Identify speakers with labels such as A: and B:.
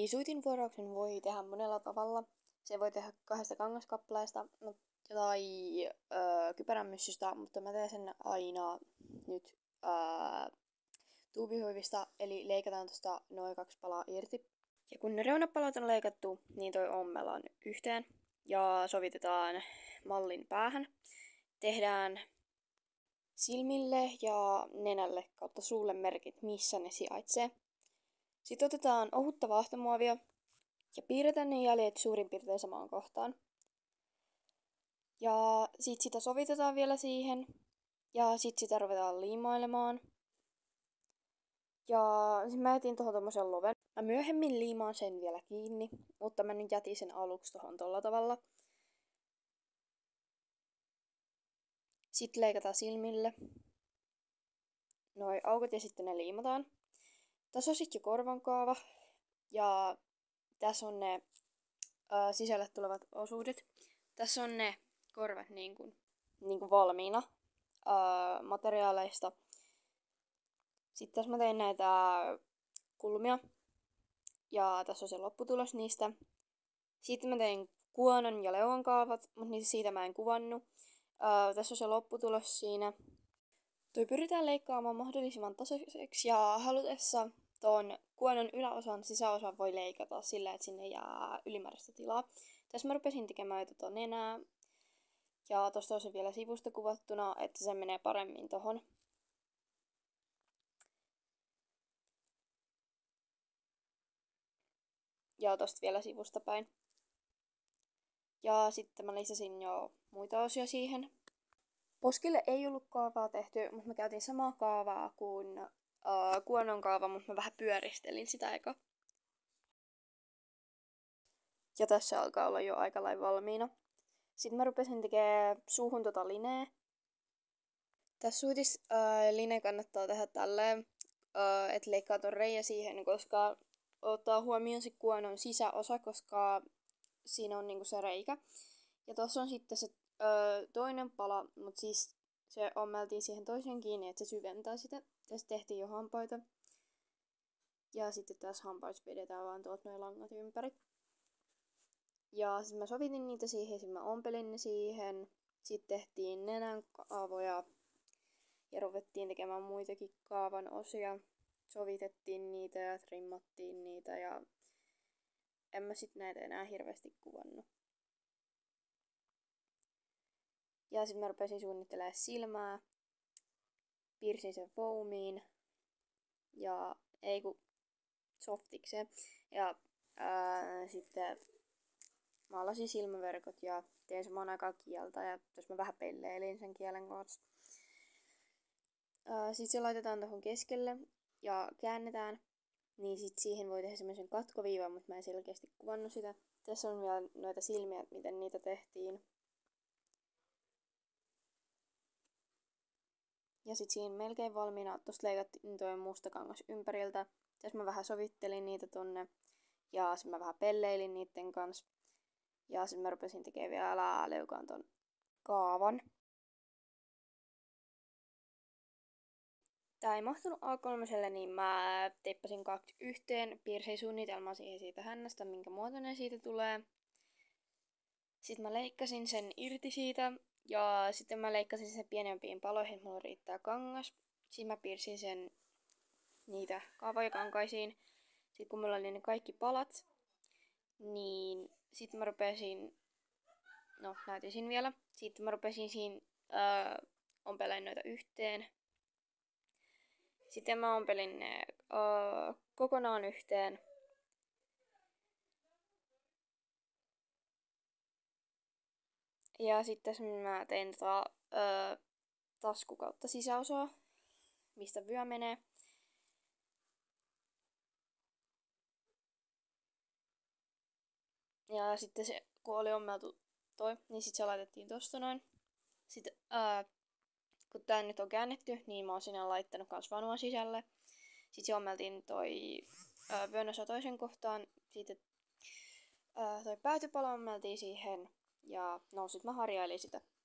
A: Eli suitinvuorauksen voi tehdä monella tavalla. Se voi tehdä 2 kangaskappaleesta tai kypäränmyssystä, mutta mä teen sen aina nyt tuubihuivista, eli leikataan tosta noin 2 palaa irti. Ja kun ne reunapalat on leikattu, niin toi ommellaan yhteen ja sovitetaan mallin päähän. Tehdään silmille ja nenälle kautta suulle merkit, missä ne sijaitsee. Sitten otetaan ohutta vaahtomuovia ja piirretään ne jäljet suurin piirtein samaan kohtaan. Ja sit sitä sovitetaan vielä siihen ja sit sitä ruvetaan liimailemaan. Ja sit mä jätin tohon tommosen loven. Mä myöhemmin liimaan sen vielä kiinni, mutta mä nyt jätin sen aluksi tohon tolla tavalla. Sitten leikataan silmille noi aukot ja sitten ne liimataan. Tässä on sitten jo korvankaava ja tässä on ne sisälle tulevat osuudet. Tässä on ne korvat niin kuin valmiina materiaaleista. Sitten tässä mä tein näitä kulmia ja tässä on se lopputulos niistä. Sitten mä tein kuonon ja leuan kaavat, mutta siitä mä en kuvannut. Tässä on se lopputulos siinä. Toi pyritään leikkaamaan mahdollisimman tasaiseksi ja halutessa tuon kuonon yläosan sisäosan voi leikata sillä, että sinne jää ylimääräistä tilaa. Tässä mä rupesin tekemään tuota nenää ja tosta on se vielä sivusta kuvattuna, että se menee paremmin tohon. Ja tosta vielä sivusta päin. Ja sitten mä lisäsin jo muita osia siihen. Poskille ei ollut kaavaa tehty, mutta mä käytin samaa kaavaa kuin kuonon kaava, mutta mä vähän pyöristelin sitä eka. Ja tässä alkaa olla jo aika lailla valmiina. Sitten mä rupesin tekemään suuhun tota lineä. Tässä suitis line kannattaa tehdä tälleen, että leikkaa ton reijä siihen, koska ottaa huomioon se kuonon sisäosa, koska siinä on niinku se reikä. Ja tossa on sitten se toinen pala, mutta siis se ommeltiin siihen toiseen kiinni, että se syventää sitä. Tässä tehtiin jo hampaita. Ja sitten tässä hampaissa vedetään vaan tuolta noin langat ympäri. Ja sitten mä sovitin niitä siihen, sitten mä ompelin ne siihen. Sitten tehtiin nenän kaavoja ja ruvettiin tekemään muitakin kaavan osia. Sovitettiin niitä ja trimmattiin niitä ja en mä sit näitä enää hirveästi kuvannut. Ja sitten mä rupesin suunnittelemaan silmää. Piirsin sen foamiin ja softikseen. Ja sitten maalasin silmäverkot ja tein samaan aikaan kieltä ja jos mä vähän pelleilin sen kielen kanssa. Sitten se laitetaan tuohon keskelle ja käännetään. Niin sit siihen voi tehdä semmoisen katkoviivan, mutta mä en selkeästi kuvannut sitä. Tässä on vielä noita silmiä, miten niitä tehtiin. Ja sit siinä melkein valmiina, tosta leikattiin toi musta kangas ympäriltä. Tässä mä vähän sovittelin niitä tonne. Ja sit mä vähän pelleilin niitten kanssa. Ja sit mä rupesin tekemään vielä leukaan ton kaavan. Tää ei mahtunut A3, niin mä teippasin 2 yhteen, piirsin suunnitelmaa siihen siitä hännästä, minkä muotoinen siitä tulee. Sitten mä leikkasin sen irti siitä ja sitten mä leikkasin sen pienempiin paloihin, että mulla riittää kangas. Sitten mä piirsin sen niitä kaavoja kankaisiin. Sitten kun mulla oli ne kaikki palat, niin sitten mä rupesin, näytin vielä. Sitten mä rupesin siinä ompeleen noita yhteen. Sitten mä ompelin ne kokonaan yhteen. Ja sitten mä tein tasku kautta sisäosaa, mistä vyö menee. Ja sitten se, kun oli ommeltu toi, niin sitten se laitettiin tosta noin. Sitten kun tää nyt on käännetty, niin mä oon sinne laittanut kans vanua sisälle. Sitten se ommeltiin toi vyön osa toisen kohtaan. Sitten toi päätypala ommeltiin siihen. Ja sit mä harjailin sitä.